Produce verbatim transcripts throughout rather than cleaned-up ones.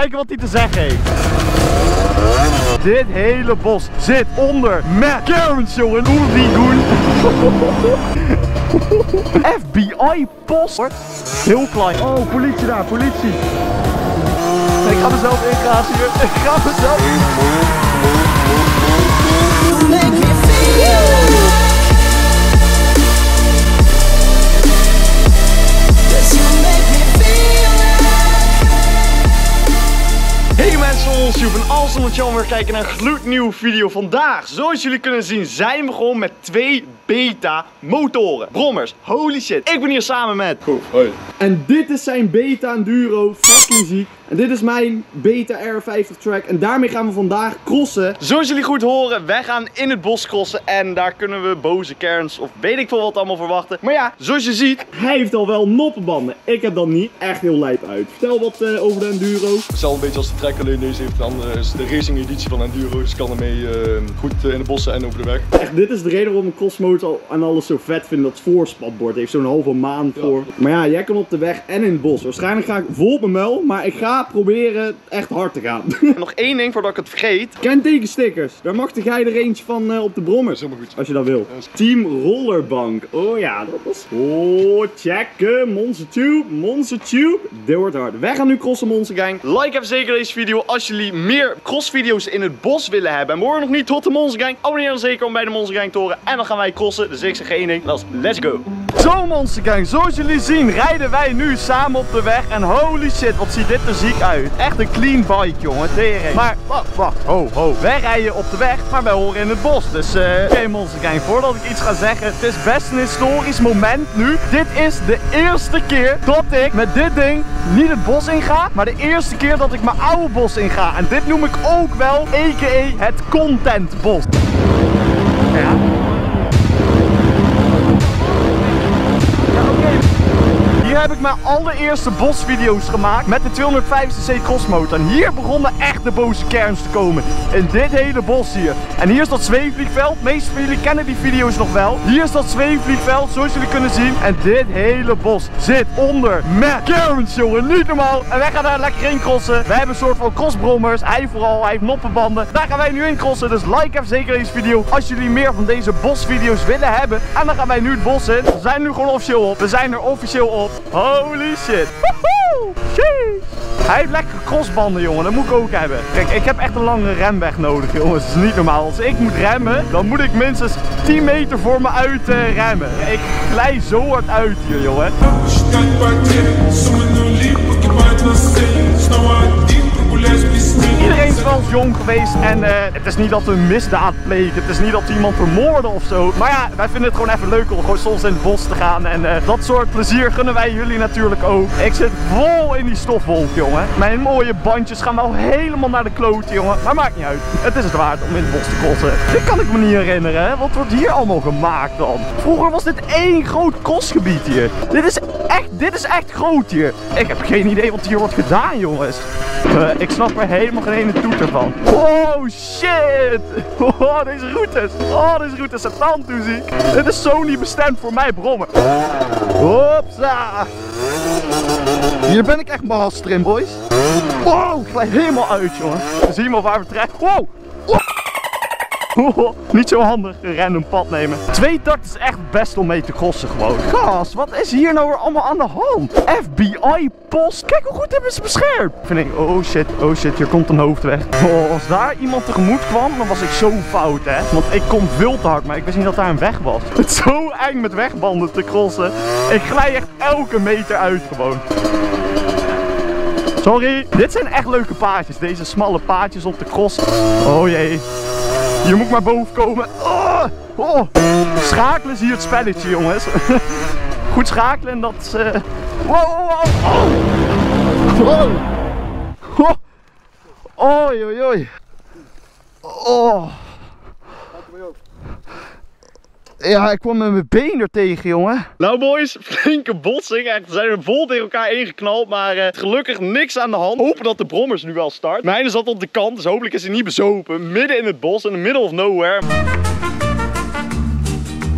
kijken wat hij te zeggen heeft. Dit hele bos zit onder met cairns, jongen. Oeh, F B I-post. Heel klein. Oh, politie daar, politie. Ik ga mezelf ingrazen hier. Ik ga mezelf Hey mensen, Super en alles omdat jullie weer kijken naar een gloednieuwe video. Vandaag, zoals jullie kunnen zien, zijn we gewoon met twee beta motoren. Brommers, holy shit. Ik ben hier samen met Goed, hoi. En dit is zijn beta enduro, fucking ziek. En dit is mijn beta R vijftig track. En daarmee gaan we vandaag crossen. Zoals jullie goed horen, wij gaan in het bos crossen. En daar kunnen we boze cairns of weet ik veel wat allemaal verwachten. Maar ja, zoals je ziet, hij heeft al wel noppenbanden. Ik heb dan niet echt heel lijp uit. Vertel wat uh, over de enduro. Hetzelfde een beetje als de track, alleen deze heeft een andere, is de racing editie van enduro. Dus ik kan ermee uh, goed uh, in de bossen en over de weg. Echt, dit is de reden waarom ik crossmode al en alles zo vet vind. Dat voorspatbord heeft zo'n halve maan voor. Ja. Maar ja, jij kan op de weg en in het bos. Waarschijnlijk ga ik vol op mijn muil, maar ik ga proberen echt hard te gaan. Nog één ding voordat ik het vergeet. Kentekenstickers. Daar mag jij er eentje van uh, op de brommer. Dat is helemaal goed. Als je dat wil. Ja, Team Rollerbank. Oh ja, dat is... Oh, checken. Monster Tube. Monster Tube. Dit wordt hard. Wij gaan nu crossen, Monster Gang. Like even zeker deze video als jullie meer crossvideo's in het bos willen hebben. En we horen nog niet tot de Monster Gang. Abonneer dan zeker om bij de Monster Gang te horen. En dan gaan wij crossen. Dus ik zeg één ding. Dat is let's go. Zo Monster Gang, zoals jullie zien rijden wij nu samen op de weg. En holy shit, wat ziet dit er ziek uit. Echt een clean bike, jongen. Tering. Maar, wacht, wacht, ho, ho. Wij rijden op de weg, maar wij horen in het bos. Dus, eh, uh, oké okay, Monster Gang, voordat ik iets ga zeggen. Het is best een historisch moment nu. Dit is de eerste keer dat ik met dit ding niet het bos inga. Maar de eerste keer dat ik mijn oude bos inga. En dit noem ik ook wel, a k a het contentbos. Ja. Hier heb ik mijn allereerste bosvideo's gemaakt met de tweehonderdvijftig cc crossmotor. En hier begonnen echt de boze cairns te komen. In dit hele bos hier. En hier is dat zweefvliegveld. De meeste van jullie kennen die video's nog wel. Hier is dat zweefvliegveld, zoals jullie kunnen zien. En dit hele bos zit onder met cairns, jongen. Niet normaal. En wij gaan daar lekker in crossen. Wij hebben een soort van crossbrommers. Hij vooral, hij heeft noppenbanden. Daar gaan wij nu in crossen. Dus like even zeker deze video als jullie meer van deze bosvideo's willen hebben. En dan gaan wij nu het bos in. We zijn nu gewoon officieel op. We zijn er officieel op. Holy shit. Woehoe. Sheesh. Hij heeft lekkere crossbanden, jongen. Dat moet ik ook hebben. Kijk, ik heb echt een lange remweg nodig, jongens. Dat is niet normaal. Als ik moet remmen, dan moet ik minstens tien meter voor me uit uh, remmen. Ik glij zo hard uit hier, jongen. Iedereen is wel eens jong geweest en uh, het is niet dat we een misdaad plegen, het is niet dat we iemand vermoorden of zo. Maar ja, wij vinden het gewoon even leuk om gewoon soms in het bos te gaan en uh, dat soort plezier gunnen wij jullie natuurlijk ook. Ik zit vol in die stofwolk, jongen. Mijn mooie bandjes gaan wel helemaal naar de kloten, jongen. Maar maakt niet uit, het is het waard om in het bos te crossen. Dit kan ik me niet herinneren, hè? Wat wordt hier allemaal gemaakt dan? Vroeger was dit één groot crossgebied hier. Dit is echt, dit is echt groot hier. Ik heb geen idee wat hier wordt gedaan, jongens. Uh, ik snap er helemaal geen ene toeter van. Oh shit! Oh, deze routes. Oh, deze routes zijn tandtoeziek. Dit is zo niet bestemd voor mij brommen. Hopsa! Hier ben ik echt master in, boys. Wow, ik glij helemaal uit, jongen. We zien wel waar we terecht. Wow! Oh, niet zo handig, een random pad nemen. Twee takt is echt best om mee te crossen gewoon. Gast, wat is hier nou weer allemaal aan de hand? F B I-post. Kijk hoe goed hebben ze beschermd. Vind ik, oh shit, oh shit, hier komt een hoofdweg. Oh, als daar iemand tegemoet kwam, dan was ik zo fout, hè. Want ik kom veel te hard, maar ik wist niet dat daar een weg was. Het is zo eng met wegbanden te crossen. Ik glij echt elke meter uit gewoon. Sorry. Dit zijn echt leuke paadjes. Deze smalle paadjes op de cross. Oh jee. Hier moet ik maar boven komen. Oh, oh. Schakelen is hier het spelletje, jongens. Goed schakelen en dat is... Uh... Wow, wow, wow. Oh. Oh. Oei, oei, oei. Oh. Ja, ik kwam met mijn been er tegen, jongen. Nou boys, flinke botsing. Echt, we zijn er vol tegen elkaar ingeknald. Maar uh, gelukkig niks aan de hand. Hopen dat de brommers nu wel start. Mijne zat op de kant, dus hopelijk is hij niet bezopen. Midden in het bos, in the middle of nowhere.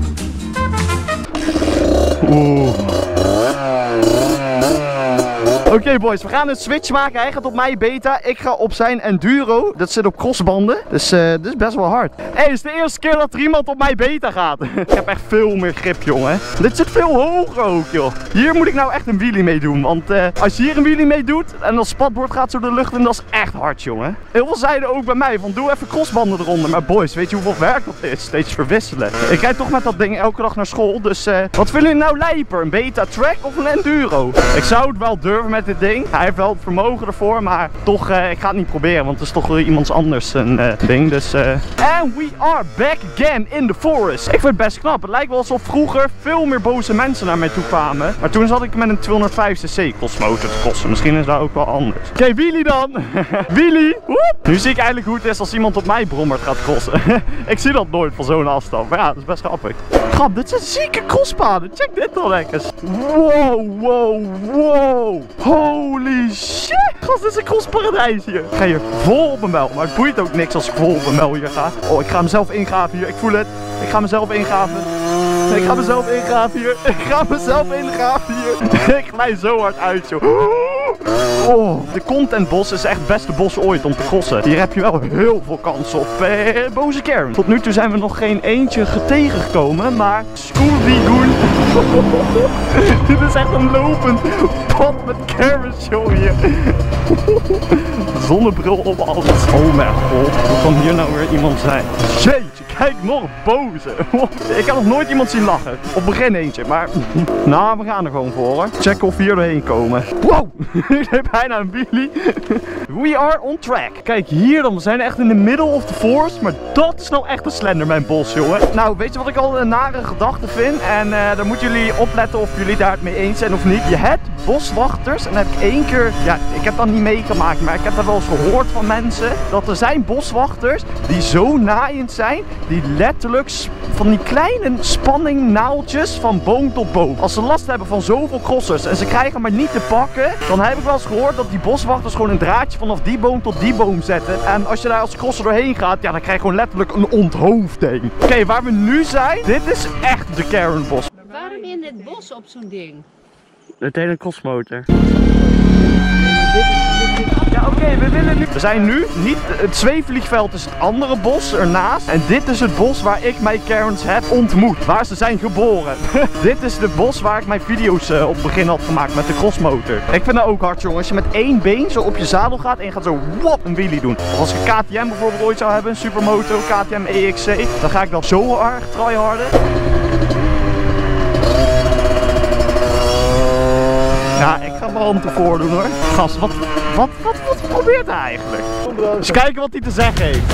Oeh. Oké okay, boys, we gaan een switch maken. Hij gaat op mij beta, ik ga op zijn enduro. Dat zit op crossbanden, dus uh, dit is best wel hard. Hé, hey, het is de eerste keer dat er iemand op mij beta gaat. Ik heb echt veel meer grip, jongen. Dit zit veel hoger ook, joh. Hier moet ik nou echt een wheelie mee doen, want uh, als je hier een wheelie mee doet en dat spatbord gaat zo de lucht in, dat is echt hard, jongen. Heel veel zeiden ook bij mij van doe even crossbanden eronder. Maar boys, weet je hoeveel werk dat is? Steeds verwisselen. Ik rijd toch met dat ding elke dag naar school, dus uh, wat vinden jullie nou lijper? Een beta track of een enduro? Ik zou het wel durven met dit ding. Hij heeft wel het vermogen ervoor, maar toch, uh, ik ga het niet proberen, want het is toch wel iemands anders een uh, ding. Dus, uh... And we are back again in the forest. Ik vind het best knap. Het lijkt wel alsof vroeger veel meer boze mensen naar mij toe kwamen. Maar toen zat ik met een tweehonderdvijf cc crossmotor te crossen. Misschien is dat ook wel anders. Oké, okay, wheelie dan. Wheelie. Woep. Nu zie ik eigenlijk hoe het is als iemand op mij brommert gaat crossen. Ik zie dat nooit van zo'n afstand. Maar ja, dat is best grappig. Grap, dit zijn zieke crosspaden. Check dit dan lekker. Wow, wow, wow. Holy shit. Gast, dit is een crossparadijs hier. Ik ga hier vol op mijn bel. Maar het boeit ook niks als ik vol op mijn bel hier ga. Oh, ik ga mezelf ingraven hier. Ik voel het. Ik ga mezelf ingraven. Ik ga mezelf ingraven hier. Ik ga mezelf ingraven hier. Ik glij zo hard uit, joh. Oh, de Content Bos is echt het beste bos ooit om te crossen. Hier heb je wel heel veel kans op eh, boze Karen. Tot nu toe zijn we nog geen eentje tegengekomen, maar Scooby-Goon. Dit is echt een lopend pad met Karens, joh, hier. Zonnebril op alles. Oh mijn god, hoe kan hier nou weer iemand zijn? Jeetje, kijk, nog boze. Ik heb nog nooit iemand zien lachen. Op begin eentje, maar nou, we gaan er gewoon voor, hoor. Checken of we hier doorheen komen. Wow, ik heb bijna een wheelie. We are on track. Kijk hier dan, we zijn echt in de middle of the forest, maar dat is nou echt een Slenderman bos, jongen. Nou, weet je wat ik al een nare gedachte vind? En uh, dan moeten jullie opletten of jullie daar het mee eens zijn of niet. Je hebt boswachters, en dan heb ik één keer, ja, ik heb dat niet meegemaakt, maar ik heb dat wel eens gehoord van mensen, dat er zijn boswachters die zo naaiend zijn, die letterlijk van die kleine spanningnaaltjes van boom tot boom. Als ze last hebben van zoveel crossers en ze krijgen maar niet te pakken, dan heb ik wel eens gehoord dat die boswachters gewoon een draadje vanaf die boom tot die boom zetten. En als je daar als crosser doorheen gaat, ja, dan krijg je gewoon letterlijk een onthoofding. Oké, okay, waar we nu zijn, dit is echt de Karen bos. Waarom in het bos op zo'n ding? Het hele crossmotor. Ja, oké, okay, we willen nu... We zijn nu niet... Het zweefvliegveld is het andere bos ernaast. En dit is het bos waar ik mijn Karens heb ontmoet. Waar ze zijn geboren. Dit is de bos waar ik mijn video's uh, op het begin had gemaakt met de crossmotor. Ik vind dat ook hard, jongen. Als je met één been zo op je zadel gaat en je gaat zo wop een wheelie doen. Of als ik een K T M bijvoorbeeld ooit zou hebben, een supermoto, K T M E X C. Dan ga ik dat zo erg tryharden. Ja, ik ga mijn hand ervoor doen, hoor. Gast, wat, wat, wat, wat probeert hij eigenlijk? Eens kijken wat hij te zeggen heeft.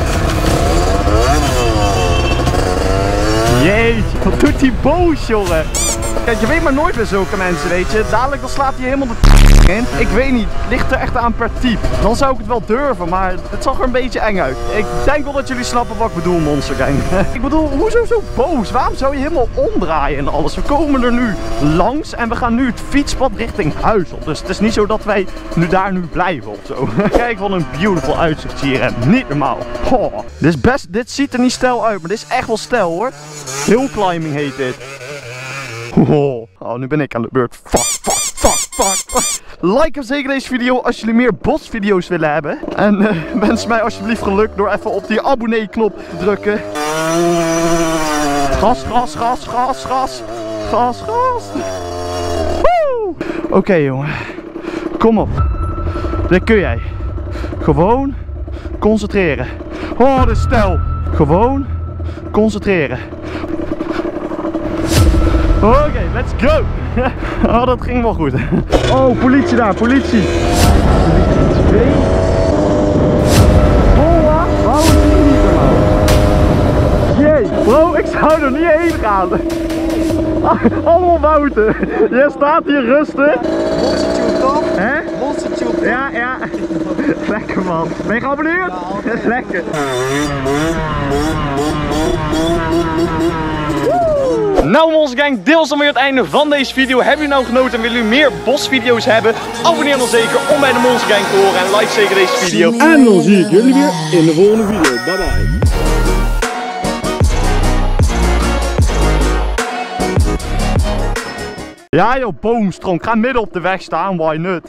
Jeetje, wat doet hij boos, jongen. Kijk, je weet maar nooit bij zulke mensen, weet je. Dadelijk dan slaat hij helemaal de in. Ik weet niet, het ligt er echt aan per type. Dan zou ik het wel durven, maar het zag er een beetje eng uit. Ik denk wel dat jullie snappen wat ik bedoel, Monster Gang. Ik bedoel, hoezo zo boos? Waarom zou je helemaal omdraaien en alles? We komen er nu langs en we gaan nu het fietspad richting huis op. Dus het is niet zo dat wij nu daar nu blijven of zo. Kijk wat een beautiful uitzicht hier en niet normaal. Oh, dit, is best, dit ziet er niet stijl uit, maar dit is echt wel stijl, hoor. Hill climbing heet dit. Oh, oh, nu ben ik aan de beurt. Fuck, fuck, fuck, fuck. Like hem zeker deze video als jullie meer bosvideo's willen hebben. En uh, wens mij alsjeblieft geluk door even op die abonnee knop te drukken. Gas, gas, gas, gas, gas. Gas, gas. Oké, okay, jongen. Kom op. Dit kun jij. Gewoon concentreren. Oh, de stijl. Gewoon concentreren. Oké, okay, let's go! Oh, dat ging wel goed. Oh, politie daar, politie! Twee. Boa, wou het niet normaal. Jee, bro, ik zou er niet heen gaan. Allemaal wouten. Jij staat hier rustig. Monstertje toch? Hè? Monstertje op. Ja, ja. Lekker, man. Ben je geabonneerd? Ja, lekker. Nou, Monster Gang, dit was dan weer het einde van deze video. Hebben jullie nou genoten en willen jullie meer bosvideo's hebben? Abonneer dan zeker om bij de Monster Gang te horen en like zeker deze video. En dan zie ik jullie weer in de volgende video. Bye bye. Ja joh, boomstronk. Ga midden op de weg staan, why not?